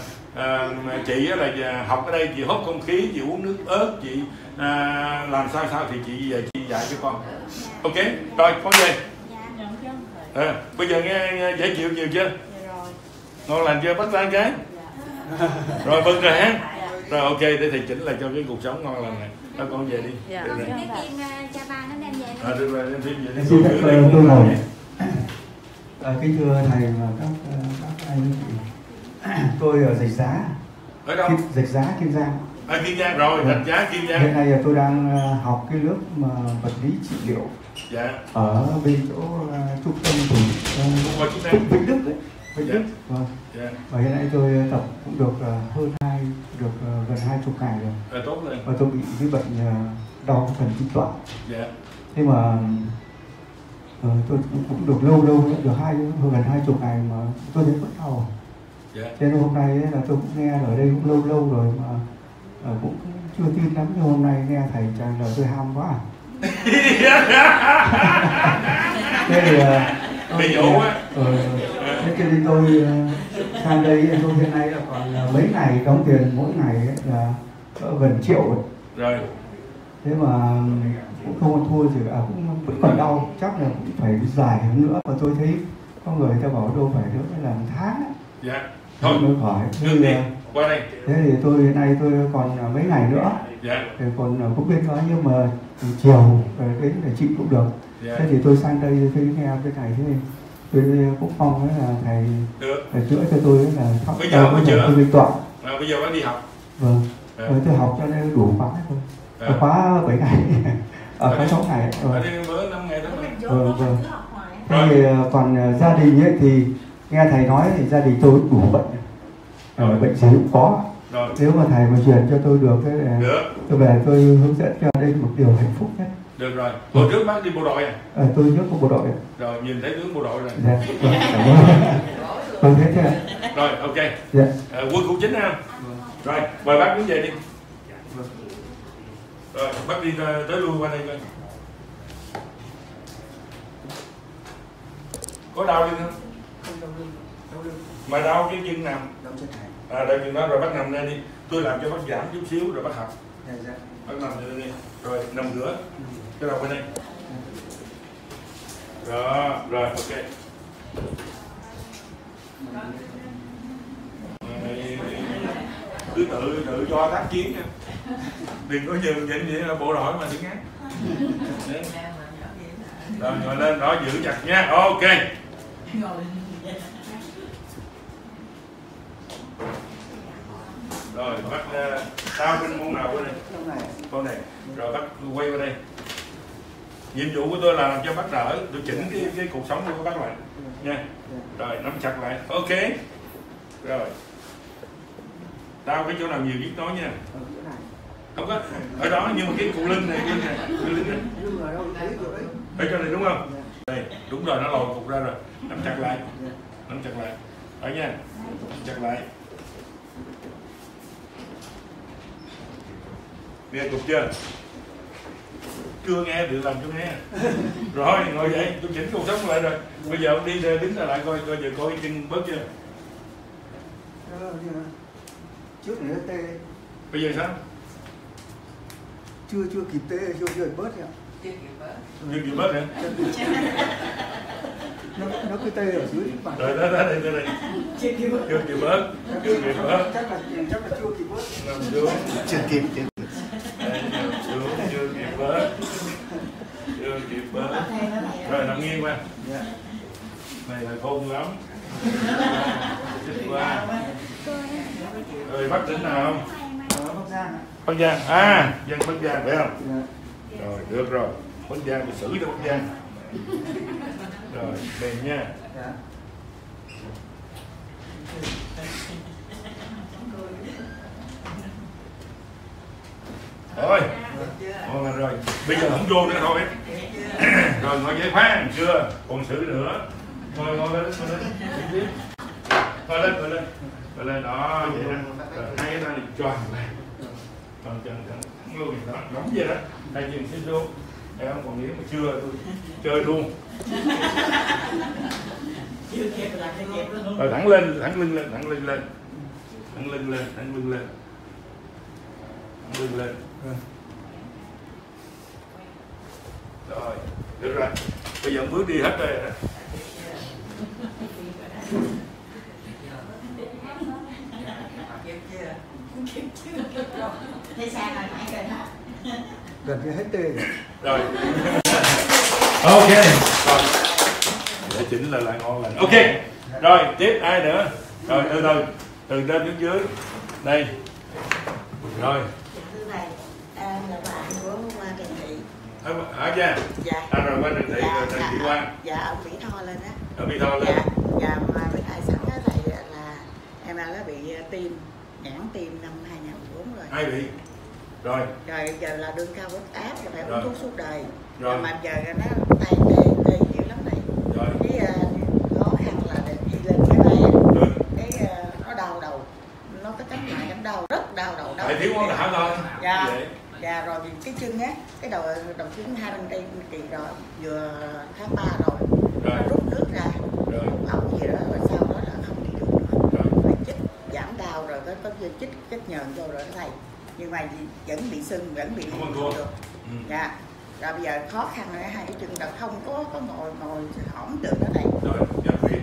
chị là học ở đây chị hút không khí, chị uống nước ớt, chị làm sao thì chị về chị dạy cho con. Ok rồi con về. Bây giờ nghe dễ chịu nhiều chưa? Ngon lành chưa? Bắt tay cái. Rồi vâng rồi ha. Rồi ok để thầy chỉnh lại cho cái cuộc sống ngon lành này. Con về đi. Con biết phim cha ba nó đem về đi. Được rồi đem phim về đi. Xin phép tôi ngồi. Kính thưa thầy và các anh chị. Tôi ở Rạch Giá. Ở đâu? Rạch Giá, Kiên Giang. Kiên Giang rồi, Rạch Giá, Kiên Giang. Hiện nay tôi đang học cái lớp vật lý trị liệu. Dạ. Ở bên chỗ trung tâm Vĩnh Đức đấy. Vĩnh Đức. Vâng. Dạ. Và hiện nay tôi tập cũng được gần 20 ngày rồi. Tốt lên. Và tôi bị cái bệnh đau thần kinh tọa. Dạ. Thế mà tôi cũng được lâu được gần 20 ngày mà tôi thấy vẫn đau. Dạ. Cho nên hôm nay là tôi cũng nghe ở đây cũng lâu rồi mà cũng chưa tin lắm, nhưng hôm nay nghe thầy trả lời tôi ham quá. Thế thì bị dụ á. Thế cho nên tôi sang đây tôi hiện nay là còn mấy ngày đóng tiền mỗi ngày là gần 1 triệu rồi. Thế mà cũng không còn thua gì cả, cũng vẫn còn đau, chắc là cũng phải dài hơn nữa. Và tôi thấy có người ta bảo đâu phải nữa là 1 tháng ấy. Dạ. Thôi mới khỏi. Được đi, qua đây. Thế thì tôi hiện nay tôi còn mấy ngày nữa. Dạ. Thì còn cũng biết nói nhưng mà chiều đến để chị cũng được. Dạ. Thế thì tôi sang đây tôi nghe cái này thế tôi cũng mong là thầy chữa cho tôi là bây giờ mới chữa. Tôi tọa. Bây giờ bác đi học. Vâng. Rồi tôi học cho nên đủ khóa thôi. Khóa 7 ngày. Khóa 6 ngày. Ở đây bữa 5 ngày đó. Vâng. Thế thì còn gia đình ấy thì nghe thầy nói thì gia đình tôi đủ bệnh. Bệnh gì cũng có. Rồi. Nếu mà thầy mà truyền cho tôi được cái tôi về tôi hướng dẫn cho đây một điều hạnh phúc nhất. Được rồi. Hồi trước bác đi bộ đội à? Tôi trước có bộ đội. Rồi nhìn thấy tướng bộ đội rồi. Dạ. Vâng thế thế. Rồi ok. Dạ. Quân khu chính ha. Rồi mời bác đứng về đi. Rồi bác đi tới lui qua đây coi. Có đau lưng không? Không đau lưng. Mà đau cái chân nằm. Đau chân này. Đây chân đó rồi bác nằm đây đi. Tôi làm cho bác giảm chút xíu rồi bác học. Dạ. Bác nằm đây đi. Rồi nằm giữa. Cái đầu bên đây. Rồi ok. cứ tự do tác chiến nha, đừng có dừng vậy là bộ đội mà đừng ngán. Rồi ngồi lên đó, giữ chặt nha. Ok. Rồi bắt tao bên môn nào qua đây? Con này. Rồi bắt quay qua đây. Nhiệm vụ của tôi là làm cho bác đỡ, tôi chỉnh cái cuộc sống của bác lại nha. Rồi nắm chặt lại. Ok. Rồi. Tao cái chỗ nào nhiều biết nói nha. Không có ở đó, nhưng mà cái cục lưng này, ở chỗ này đúng không? Đây, đúng rồi, nó lồi cục ra rồi. Nắm chặt lại. Nắm chặt lại. Ở nha. Nắm chặt lại. Nghe cục chưa? Chưa nghe được làm cho nghe. Rồi ngồi dậy, tôi chỉnh cuộc sống lại rồi. Bây giờ ông đi đứng ra lại coi giờ coi chân bớt chưa? Trước này nó tê. Bây giờ sao? Chưa kịp tê, chưa bớt ạ. Chưa kịp bớt hả? Nó cứ tê ở dưới mặt. Rồi đó đây. Chưa kịp bớt. Chắc là chưa kịp bớt. Nằm xuống. Chưa kịp. Nằm xuống, chưa kịp bớt. Chưa kịp bớt. Rồi nằm nghiêng qua. Này là khôn lắm. Thích qua. Rồi Bắc tỉnh nào không? Bắc Giang. À, dân Bắc Giang phải không? Rồi được rồi. Bắc Giang thì xử cho Bắc Giang. Rồi mềm nha. Rồi. Rồi. Bây giờ không vô nữa thôi. Rồi ngồi dậy khoan chưa? Còn xử nữa. Ngồi lên. Ngồi lên đó vậy đó. Rồi hai cái tay này tròn lại. Tròn thẳng luôn đó, nóng vậy đó. Hai chân xin xuống. Em không còn nếu mà chưa tôi chơi luôn. Rồi thẳng lưng lên. Thẳng lưng lên. Rồi, được rồi. Bây giờ bước đi hết rồi. Thấy sao rồi nãy rồi hả? Gần như hết tê rồi. Ok. Rồi. Để chỉnh lại ngon lành. Ok. Rồi tiếp ai nữa? Rồi từ trên xuống dưới. Đây. Rồi. Thưa thầy, em là bạn của Hoa Trần Thị. Ở nha. Dạ. Rồi qua Trần Thị, rồi Trần Thị Quang. Dạ, ông Mỹ Tho lên á. Ở Mỹ Tho lên. Dạ, mà với thầy sẵn á thầy là em đã bị tim, nhãn tim năm 2014 rồi. Ai bị? Rồi Giờ là đương cao huyết áp rồi phải uống thuốc suốt đời. Rồi Mà giờ nó tay tê dữ lắm này. Rồi. Cái khó khăn là đi lên máy bay cái nó đau đầu, nó có chấm lại chấm đau, rất đau đầu. Tại thiếu máu não thôi. Dạ rồi thì cái chân á, cái đầu chân hai bên đây kỳ rồi, vừa tháng 3 rồi. Nó rút nước ra, rút ống gì đó rồi sau đó là không đi được nữa. Rồi chích giảm đau rồi có chích nhờn vô rồi thầy. Nhưng mà vẫn bị sưng, vẫn bị không được. Dạ. Rồi bây giờ khó khăn rồi, hai cái chân đó không có ngồi hỏng được đó thầy. Rồi, nhập viện.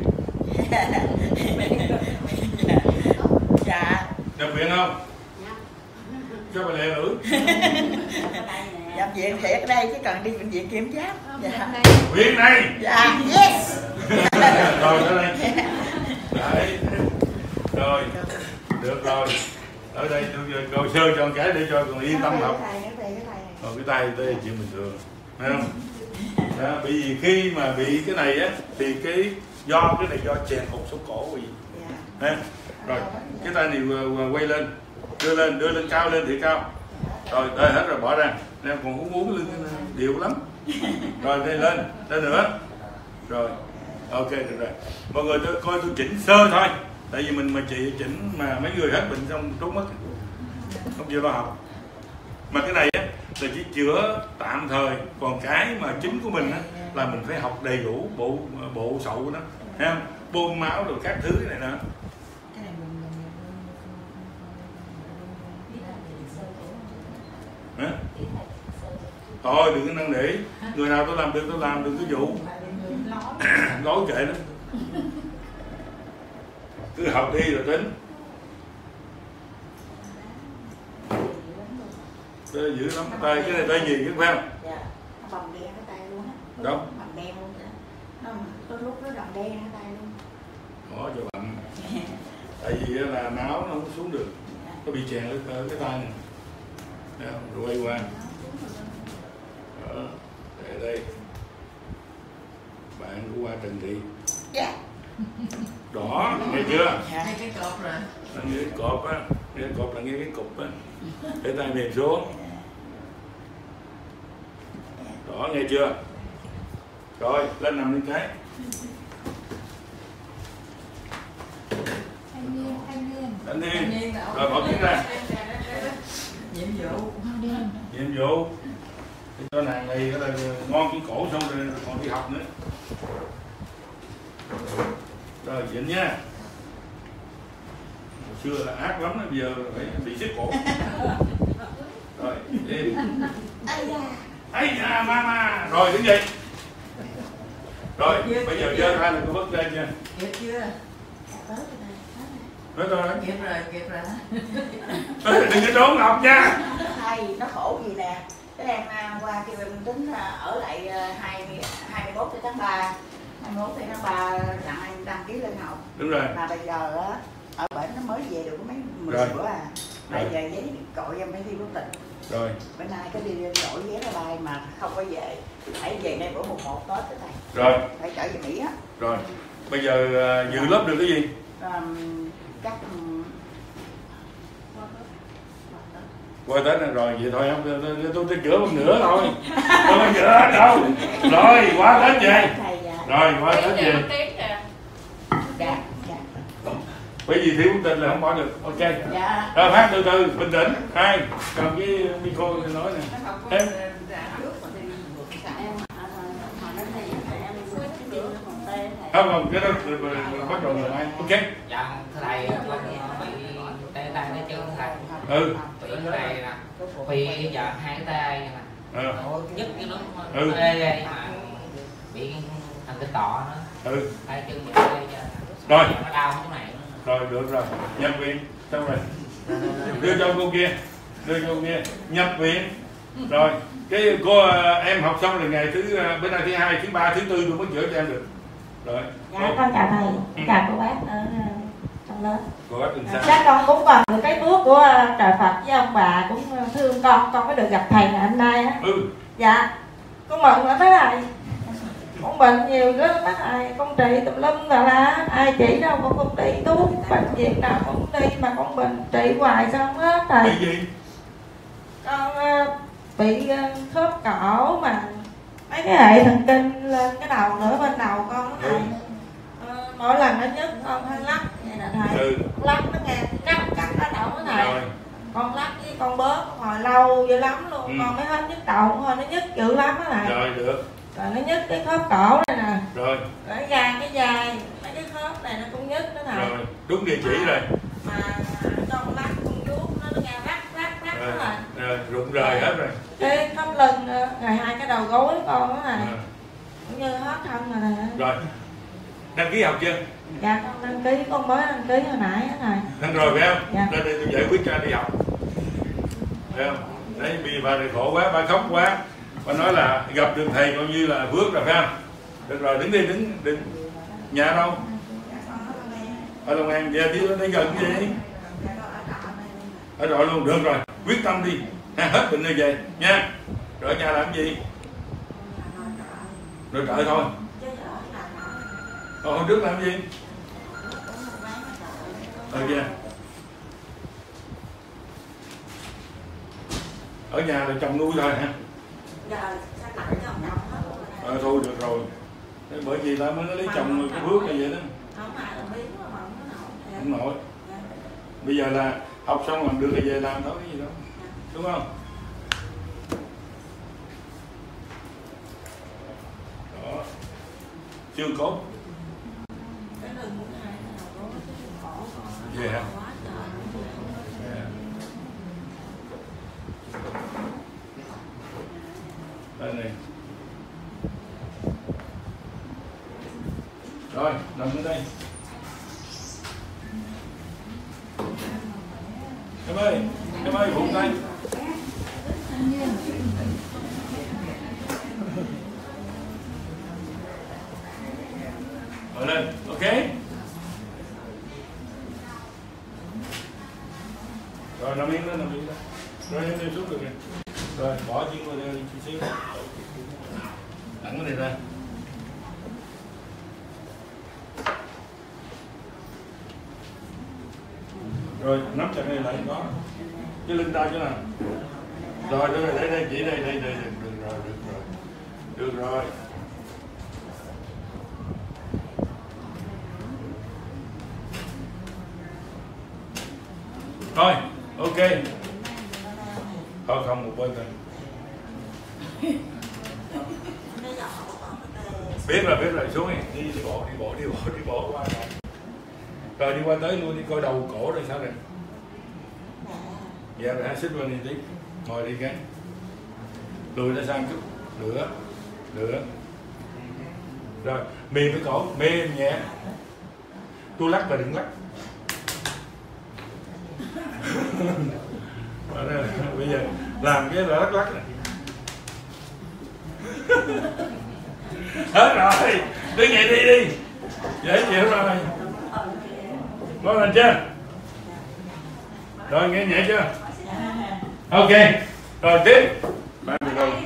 Dạ. Nhập viện không? Cho bà lẹ lưỡi. Nhập viện thiệt ở đây chứ cần đi bệnh viện kiểm tra. Dạ. Viện này. Dạ, yes. Rồi ở đây. Đấy. Rồi. Được rồi. Ở đây tôi coi sơ cho cái để cho còn yên tâm học. Còn cái tay đây chuyện bình thường, thấy không? Đó, bởi vì khi mà bị cái này á thì cái này do chèn cột sống cổ vì. Yeah. Rồi cái tay này quay lên, đưa lên cao lên thì cao. Rồi đây hết rồi bỏ ra. Em còn uống lưng điệu lắm. Rồi đây lên nữa. Rồi ok được rồi. Mọi người tôi chỉnh sơ thôi. Tại vì mình mà chị chỉnh mà mấy người hết bệnh xong trốn mất, không chịu lo học. Mà cái này á là chỉ chữa tạm thời, còn cái mà chính của mình á là mình phải học đầy đủ bộ sậu của nó, thấy không? Bơm máu rồi các thứ này nữa. Hả? Thôi đừng có năn nỉ, người nào tôi làm được tôi làm, đừng có vụ lối kệ đó. cứ học đi rồi tính. Dữ lắm, tay cái này tay gì chứ phải không? Dạ, nó bầm đen cái tay luôn á. Đâu? Bầm đen luôn vậy. Nó có lúc nó bầm đen cái tay luôn. Khó cho bạn. Tại vì là máu nó không xuống được, nó bị chèn ở cái tay này. Rồi quay qua. Đó, để đây. Bạn của Hoa Trần Thị. Dạ. Đỏ, nghe chưa? Dạ. Nghe cái cột rồi. Nghe cái cột á, nghe cái cột là nghe cái cục á. Để tay mềm xuống. Đó, nghe chưa? Rồi, lên nằm lên cái. Anh đi. Rồi bỏ tiếng ra. Nhiệm vụ. Nhiệm vụ. Cho nàng này cái là ngon cái cổ xong rồi còn đi học nữa. Rồi diễn nha. Hồi xưa là ác lắm, bây giờ phải bị xếp cổ. Rồi, đi. Ây da mama. Rồi đứng dậy. Rồi, bây giờ giơ ra là cô bước lên nha. Kịp chưa? Nói tôi đấy. Kịp rồi. Đừng có trốn học nha. Thầy nó khổ gì nè. Cái em qua kêu em tính ở lại 21 tháng 3. 21 tháng 3 đăng ký lên học. Đúng rồi. Mà bây giờ á ở bển nó mới về được có mấy 10 bữa à. Bây giờ giấy cội em phải thi quốc tịch. Rồi. Bữa nay cái đi đổi vé máy bay mà không có về. Phải về nay bữa 11 Tết tới thầy. Rồi. Phải trở về Mỹ á. Rồi. Bây giờ dự lớp được cái gì? Chắc qua Tết này rồi vậy thôi không? Tôi chữa một nửa thôi. Tôi không chữa đâu. Rồi qua Tết về. Rồi qua Tết về. Dạ. Bởi vì thiếu tin là không bỏ được. Ok. Dạ. Rồi hát từ từ bình tĩnh. Hai cầm cái micro nói nè. Em. Không cái đó có trò người ai. Ok. Dạ thưa thầy con bị tê tay nó chưa thầy. Bị cái này nè. Vì giờ hai cái tay nè. Nhức cái nó tê mà bị thành cái tọ nữa. Tay chân bị tê cho. Rồi. Nó đau cái này. Rồi được rồi. Nhập viện. Xong rồi. Đưa cho cô kia. Nhập viện. Rồi. Cái cô em học xong rồi ngày bữa nay thứ hai, thứ ba, thứ tư tôi mới chữa cho em được. Rồi. Dạ con chào thầy, chào cô bác ở trong lớp. Cô bác làm sao? Chắc con cũng còn được cái bước của trời Phật với ông bà cũng thương con mới được gặp thầy ngày hôm nay á. Dạ, con mừng lắm đó thầy. Con bệnh nhiều lắm đó thầy, con trị tùm lum rồi là ai chỉ đâu con cũng đi thuốc, bệnh viện nào cũng đi mà con bệnh trị hoài sao không hết thầy. Bị gì? Con bị khớp cổ mà mấy cái hệ thần kinh lên cái đầu nữa, bên đầu con đó thầy. Mỗi lần nó nhức con hay lắc vậy nè thầy. Lắc nó nghe cắt ở đầu đó thầy. Con lắc với con bớt hồi lâu dữ lắm luôn. Con mới hết nhức đầu thôi, nó nhức dữ lắm đó thầy. Rồi được. Rồi nó nhức cái khớp cổ này nè. Rồi. Rồi cái dài mấy cái khớp này nó cũng nhức đó thầy. Rồi đúng địa chỉ rồi. Mà con lắc con vuốt nó nghe rắc đó thầy. Rồi rụng rời hết rồi. Cái khớp lưng ngày hai cái đầu gối con đó thầy. Cũng như hết thân rồi thầy. Rồi. Đăng ký học chưa? Dạ con đăng ký, con mới đăng ký hồi nãy đó thầy. Đăng rồi phải không? Dạ. Lên đây tôi giải quyết cho anh đi học. Phải không? Đấy vì bà này khổ quá, bà khóc quá. Bà nói là gặp được thầy coi như là phước rồi phải không? Được rồi, đứng đi, đứng. Nhà đâu? Ở Long An, về đi đến gần cái gì? Ở đội luôn, được rồi, quyết tâm đi. Hết bệnh rồi về, nha. Rồi ở nhà làm gì? Rồi trợ thôi. Hồi trước làm gì? Kìa. Ở nhà là chồng nuôi thôi hả? Thôi được rồi. Thế bởi vì ta mới lấy chồng cái bước như vậy đó. Không nổi. Bây giờ là học xong làm được thì về làm thôi cái gì đâu. Đúng không? Đó. Xương cốt. Về hả? Đây này. Rồi, nằm ở đây. em ơi phụ tay. Rồi lên, ok. Rồi nằm yên đó. Rồi em đi xuống được nè. Rồi bỏ chiếc qua đây chút xíu. Đẳng cái này ra. Rồi nắm chặt này lại đó. Cái lưng tay chỗ nào. Rồi đây chỉ đây. Được rồi. Rồi, ok. Không một bên thôi. Biết rồi xuống đi bộ qua. Rồi đi qua tới luôn, đi coi đầu cổ rồi sao này. Dạ rồi xích qua đi tí. Ngồi đi cái. Lùi ra sang chút. Lửa. Rồi, mềm cái cổ, mềm nhẹ. Tôi lắc và đừng lắc. Bây giờ làm cái là lắc này. Hết rồi, đứng dậy đi. Dễ chịu rồi. Ngon lên chưa? Rồi nghe nhẹ chưa? Ok. Rồi tiếp. Bạn đi đâu?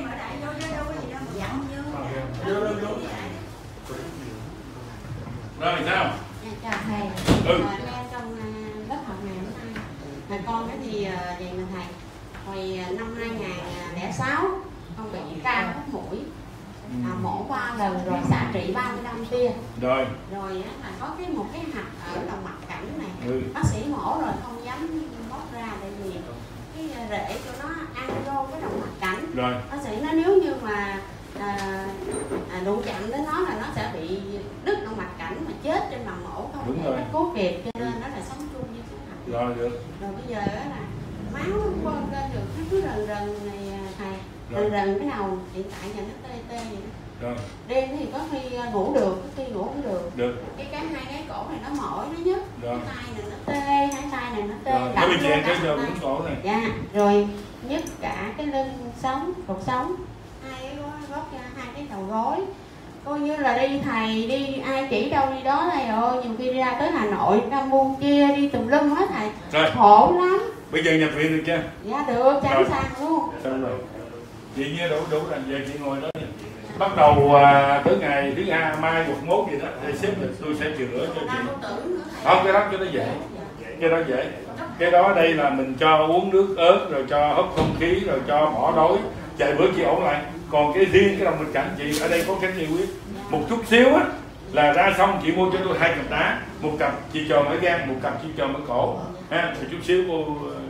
Rồi sao? Chào thầy. Nghe trong lớp học ngày hôm nay là con cái thì vậy mà thầy. Hồi năm 2006 con bị cao hốc mũi, mổ 3 lần rồi xạ trị 35 tia. Rồi á là có một cái hạch ở lòng mặt cảnh này. Bác sĩ mổ rồi không dám bóc ra tại vì cái rễ của nó ăn vô cái động mạch cảnh. Rồi Bác sĩ nói nếu như mà đụng chạm đến nó là nó sẽ bị đứt động mạch cảnh mà chết trên bàn mổ, không thể cứu kịp, cho nên nó là sống chung với cái hạch. Rồi được. Rồi bây giờ á là máu bơm lên được nó cứ rần này thầy, rần cái đầu hiện tại giờ nó tê vậy đó. Rồi. Đêm thì có khi ngủ được, có khi ngủ không được. Được. Hai cái cổ này nó mỏi, nó nhức. Rồi. Cái tay này nó tê, hai tay này nó tê. Nó bị chèn cái giờ cũng cổ này. Dạ, rồi nhức cả cái lưng sống, cột sống, hai cái đầu gối. Coi như là đi thầy, đi ai chỉ đâu đi đó thầy ơi, nhiều khi ra tới Hà Nội, Campuchia đi tùm lum hết thầy. Rồi. Khổ lắm. Bây giờ nhập viện được chưa? Dạ được, tránh sang luôn. Xong rồi. Chị như đủ rồi, giờ chị ngồi đó. Bắt đầu tới ngày thứ hai mai 11 gì đó thì xếp lịch tôi sẽ chữa cho chị. Không, cái đó dễ. Cái đó dễ. Cái đó đây là mình cho uống nước ớt rồi cho hấp không khí rồi cho bỏ đói. Chạy bữa chị ổn lại. Còn cái riêng cái đồng mạch cảnh chị ở đây có cái gì quyết. Một chút xíu á là ra xong chị mua cho tôi 2 cặp đá, một cặp chị tròn ở gan, một cặp chị tròn ở cổ. Ha, rồi chút xíu cô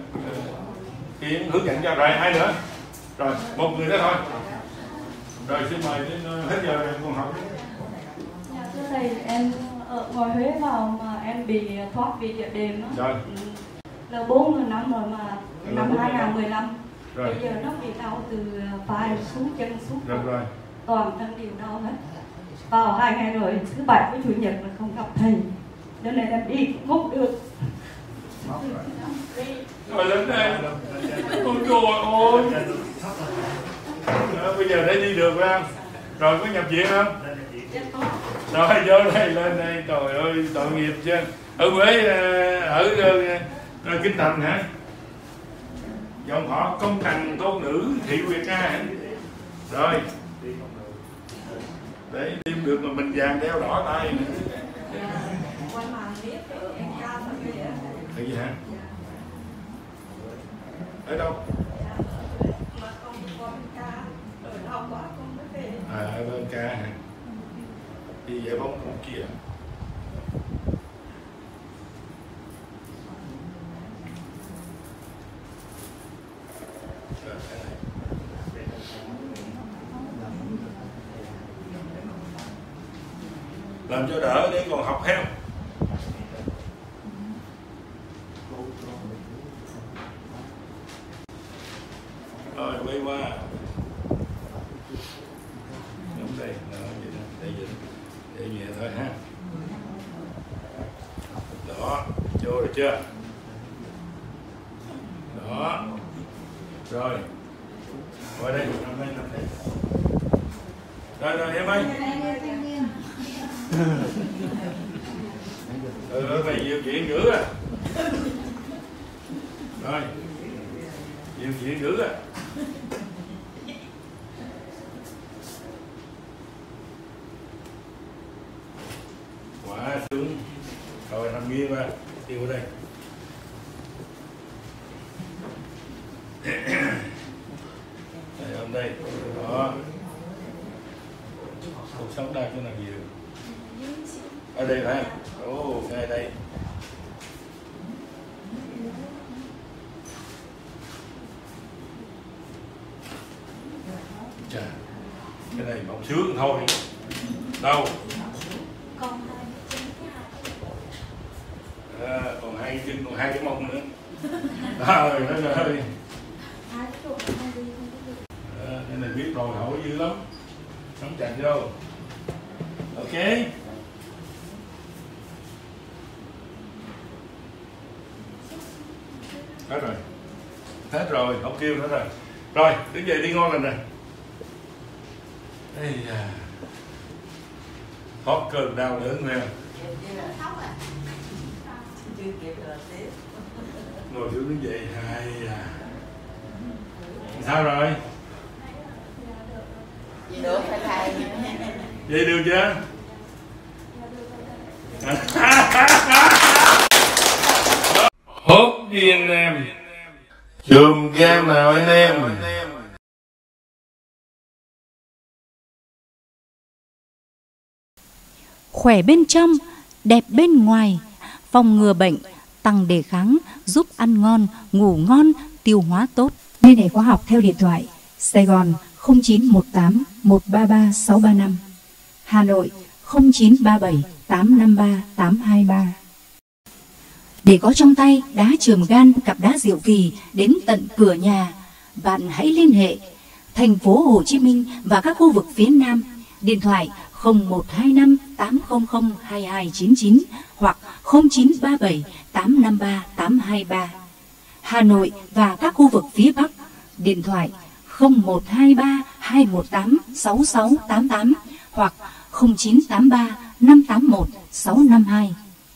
Yến hướng dẫn cho. Rồi 2 nữa. Rồi, một người đó thôi. Rồi xin mời đến hết giờ em còn học. Dạ thưa thầy, em ở ngoài Huế vào mà em bị thoát vị địa đệm á. Rồi. Là 4 năm rồi mà năm 2015. Rồi. Bây giờ nó bị đau từ vai xuống chân xuống. Rồi. Toàn thân đều đau hết. Vào 2 ngày rồi, thứ Bảy với Chủ nhật là không gặp thầy. Cho nên em đi cũng không được. Rồi lên đây. Ôi trời ơi. Bây giờ để đi được phải không? Rồi có nhập viện không? Rồi vô đây, lên đây. Trời ơi, tội nghiệp chứ. Ở Huế, ở Kinh Thành hả? Dòng họ Công Thành Tôn Nữ Thị Nguyệt Nga hả? Rồi. Để đêm được mà mình vàng đeo đỏ tay nữa. Cái gì hả? Ở đâu? Ở bên ca hả? Đi giải phóng cũng kia. Làm cho đỡ để còn học theo. Rồi quay qua. Đúng đây, để nhẹ thôi ha. Đó, vô rồi chưa? Rồi qua đây nằm đây. Rồi em ơi. Mày nhiều chuyện dữ à. Rồi nhiều chuyện dữ à. Quá sướng. Rồi nằm nghiêng qua, đi qua đây. Đây hôm đây. Đó. Cuộc sống đang chỗ nào nhiều. Ở đây phải không? Ồ, ngay đây. Chà, cái này bỗng sướng thôi. Đâu? Còn hai chân, còn hai cái mông nữa. Trời đất ơi. Cái này biết rồi, hỏi dữ lắm. Không chặt vô. Ok. Hết rồi. Hết rồi, không kêu nữa rồi. Rồi, đứng dậy đi ngon lành nè. Ây da. Thoát cơn đau đớn nè. Ngồi xuống đứng dậy. Hay à. Sao rồi? Được phải thầy. Vậy được chưa? Hốt đi anh em. Chùm game nào anh em? Khỏe bên trong, đẹp bên ngoài, phòng ngừa bệnh, tăng đề kháng, giúp ăn ngon, ngủ ngon, tiêu hóa tốt. Liên hệ khoa học theo điện thoại Sài Gòn 0918 133 635, Hà Nội 0937 853 823. Để có trong tay đá trường gan, cặp đá diệu kỳ đến tận cửa nhà, bạn hãy liên hệ thành phố Hồ Chí Minh và các khu vực phía Nam, điện thoại 0125 800 2299 hoặc 0937 853 823. Hà Nội và các khu vực phía Bắc, điện thoại 0123 218 6688 hoặc 0983 581 652.